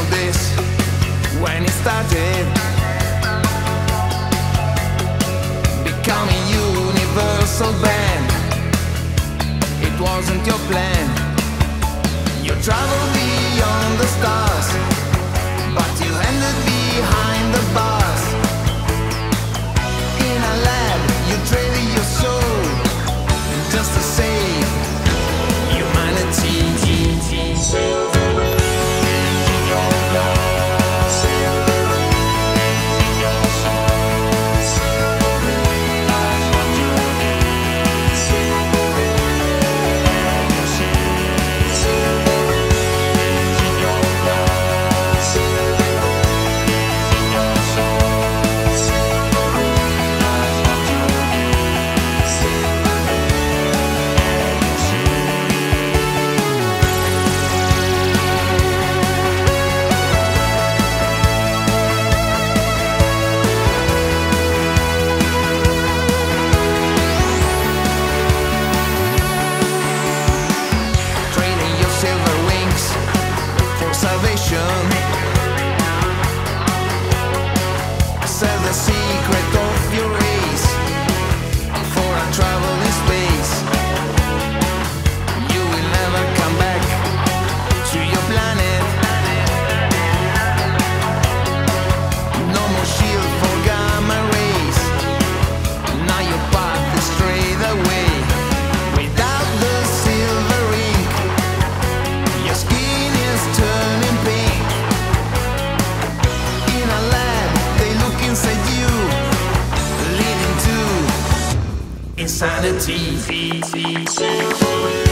this when it started, becoming universal band. It wasn't your plan. You traveled beyond the stars, but you ended behind the bars. In a lab, you traded your soul just to save humanity. Salvation, sell the secret of your race for a travel in space. You will never come back to your planet. No more shield for gamma rays. Now your path is straight away. Without the silver ink, your skin is turning pink. In a lab, they look inside you, leading to insanity.